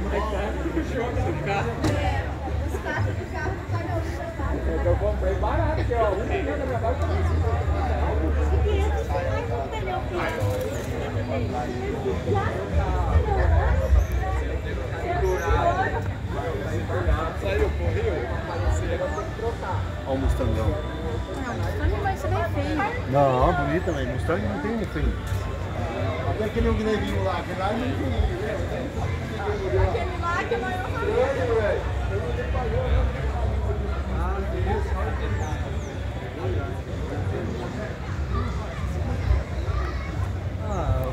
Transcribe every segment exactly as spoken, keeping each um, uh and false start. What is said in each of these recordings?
choque do carro. Os carros do carro do caminhão. Eu comprei barato aqui, ó. Um milhão da minha base tá quinhentos reais um pneu. Saiu, correu. Olha o Mustangão. Não, o Mustang vai ser bem feio. Não, bonita, velho. Mustang não tem feio. Até aquele Gnevinho lá, aquele lá não tem. Aquele lá que é maior família. Ah,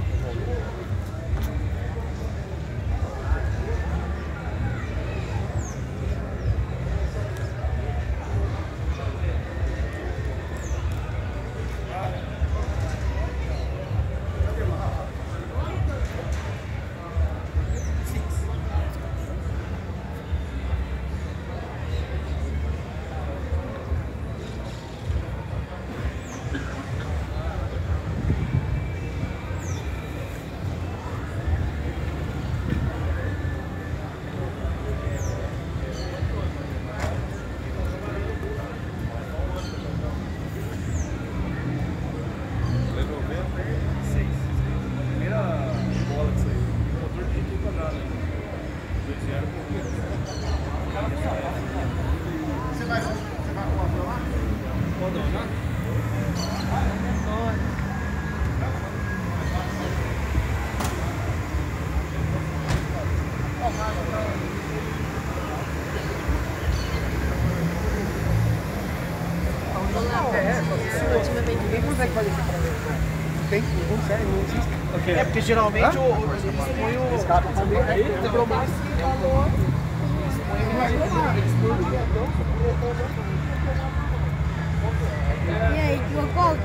Você vai, você vai com a sua lá? Pode não? Ninguém consegue fazer isso pra mim. Tem, não consegue, não existe. Okay. É porque geralmente o, o, eles põem o escape também aí, demorou mais. E aí, colocou?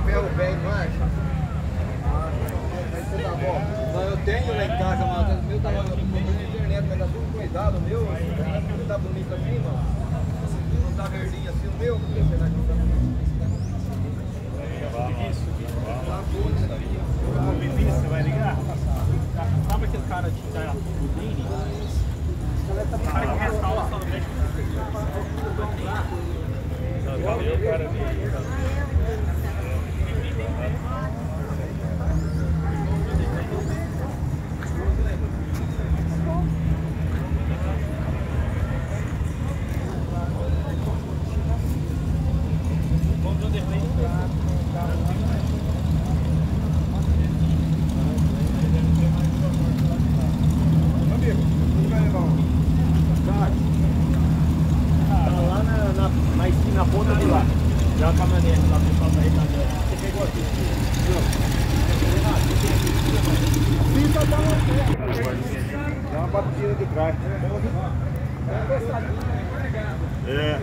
Não, eu tenho lá em casa, mas o meu tá lá cuidado o meu. Não tá bonito assim, mano? Não tá verdinho assim o meu? Por que será que não tá bonito? Tá bom isso aí. O Vinícius, você vai ligar? Sabe aquele cara de da Udine? O cara que restaura só no México. Valeu, cara. Na ponta de lá. Já a caminhonete lá, o pessoal tá recarregando. Você pegou aqui? Fica da Dá uma batida de trás. É.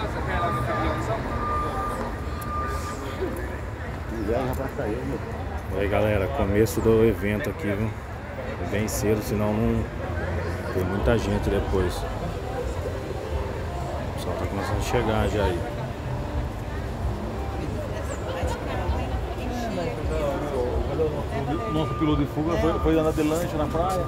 E aí galera, começo do evento aqui, viu? Bem cedo, senão não tem muita gente depois. O pessoal tá começando a chegar já aí. O nosso piloto de fuga foi, foi andar de lanche na praia.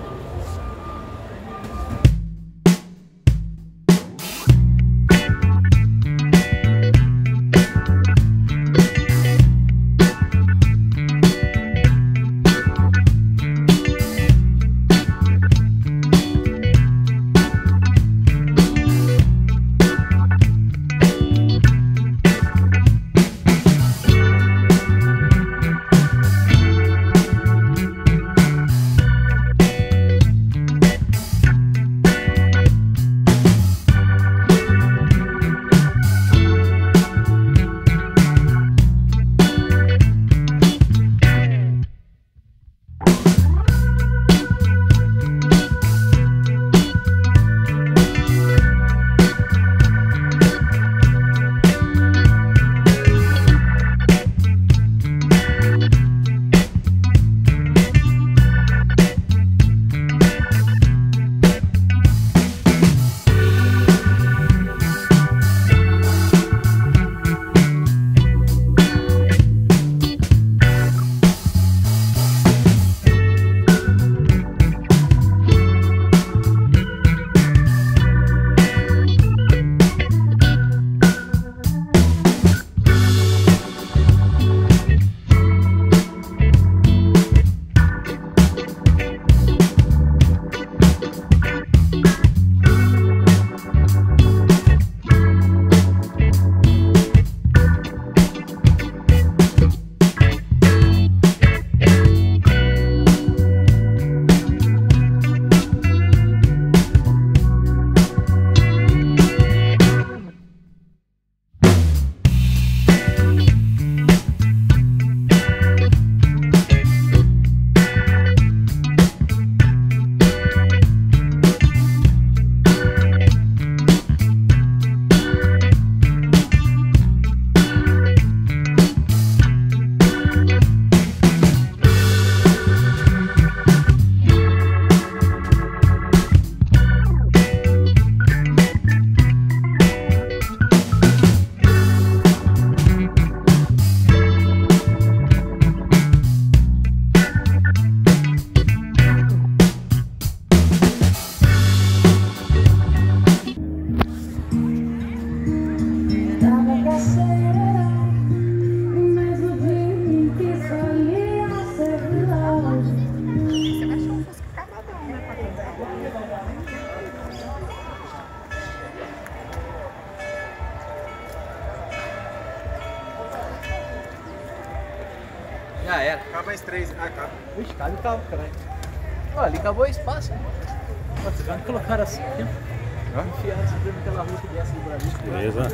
Já era. Acaba mais três. Ah, acaba. Ixi, cabe o carro, caralho. Olha, ali acabou o espaço. Nossa, já me colocaram assim, ó. Enfiaram esse prêmio naquela rua que desce do Brasil. Beleza.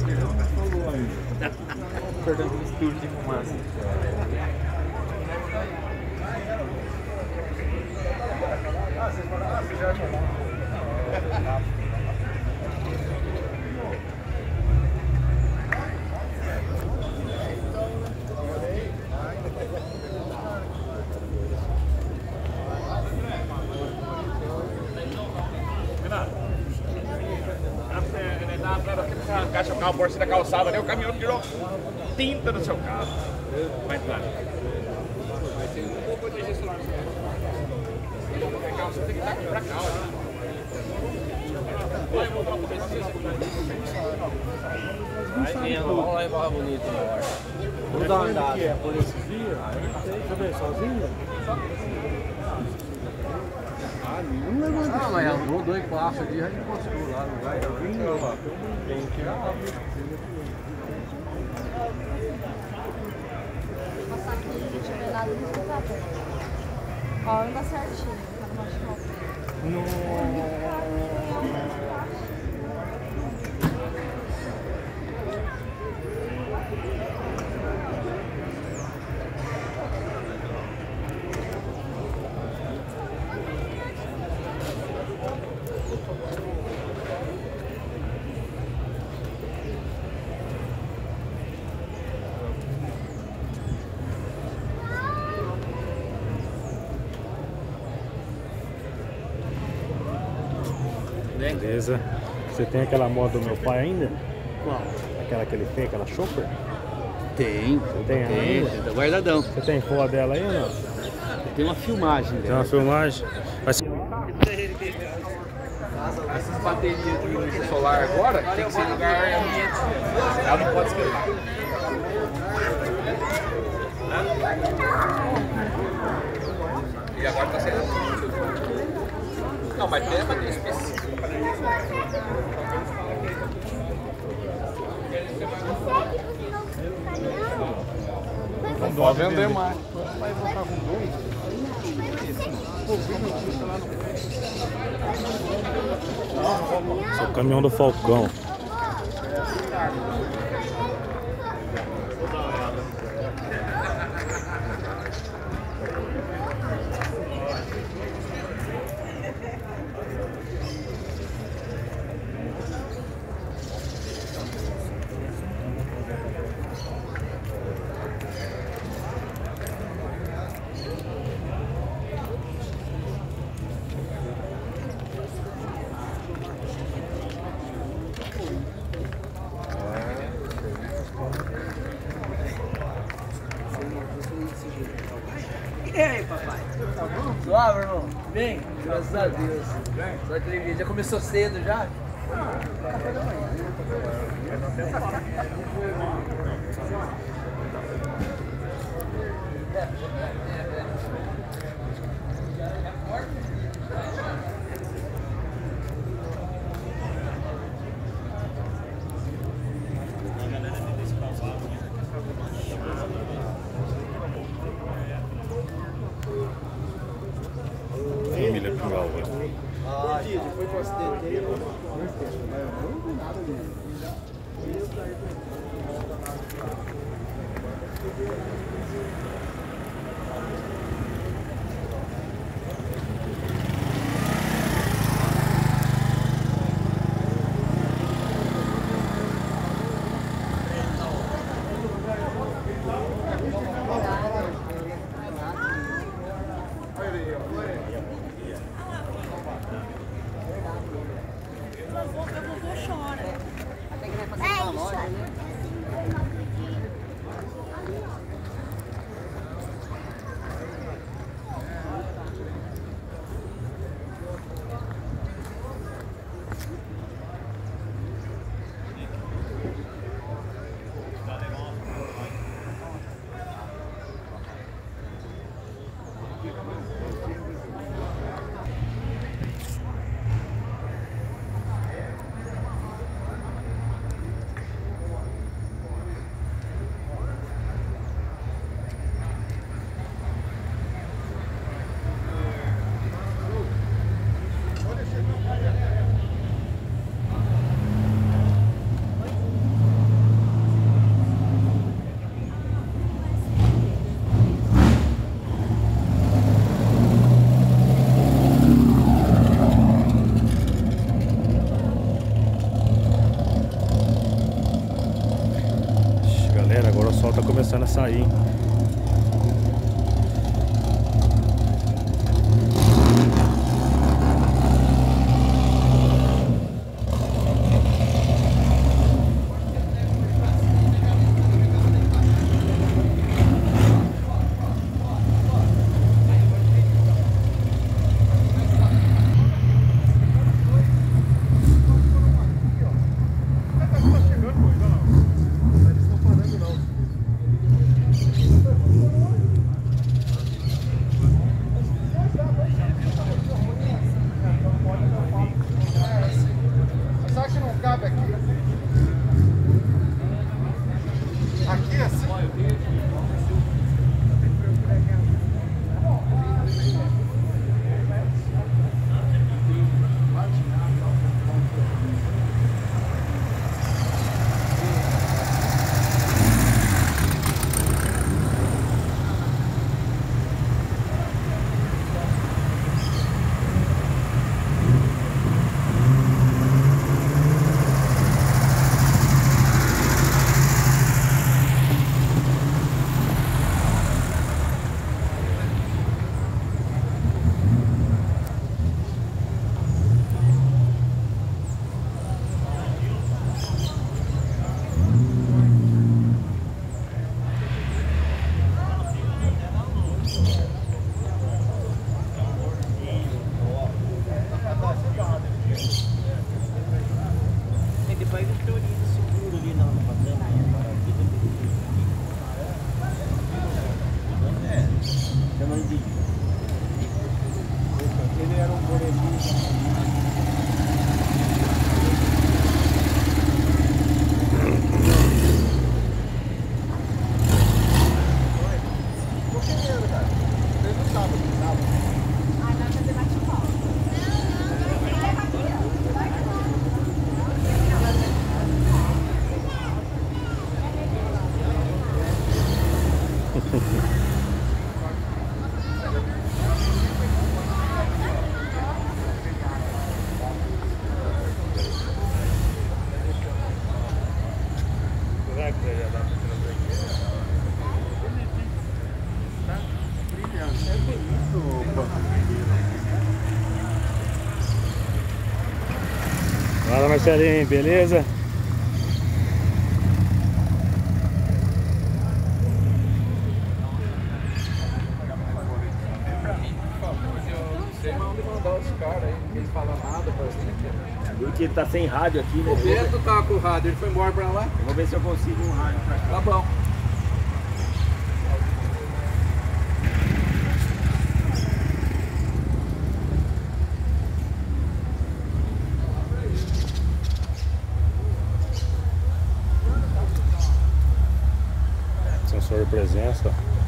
Falou ainda. Perdendo aqueles turnos de fumaça. Ah, vocês foram lá? Vocês já acharam? Arrancar seu carro por cima da calçada ali, o caminhão tirou tinta no seu carro. Vai entrar. Vou proteger esse lado. Você tem que estar aqui pra cá, ó. Vai voltar pra Vai vendo, vamos lá em Barra Bonita na hora. Vou dar uma andada. Por esses dias? Deixa eu ver, sozinho? Ah, nenhum levanta. Ah, mas arrumou dois passos ali, já encostou lá, não vai? Tem que tirar. Passar aqui, a gente vai lá no computador. Ó, anda certinho, tá no machucado. Beleza. Você tem aquela moto do meu pai ainda? Qual? Aquela que ele fez, aquela chopper? Tem, Você tem tem, ainda? tá guardadão. Você tem foto dela aí ou não? Tem uma filmagem Tem dela. uma filmagem? Mas... essas baterias de luz solar agora tem que ser em lugar ambiente. Ela não pode esquentar. E agora tá sendo. Não, mas tem a bateria específica. Não pode vender mais. Vai voltar com dois? Esse é o caminhão do Falcão. E aí, papai? Tá bom? Suave, irmão? Bem? Graças a Deus. Só aquele vídeo. Já começou cedo já? Ah, café da manhã. Família Pingalva. Ah, depois que eu acidentei, eu agora o sol tá começando a sair. Fala, Marcelinho, beleza? Porque ele tá sem rádio aqui, né? O Beto tá com o rádio, ele foi embora pra lá. Eu vou ver se eu consigo um rádio pra cá. Tá bom. Sensor de presença.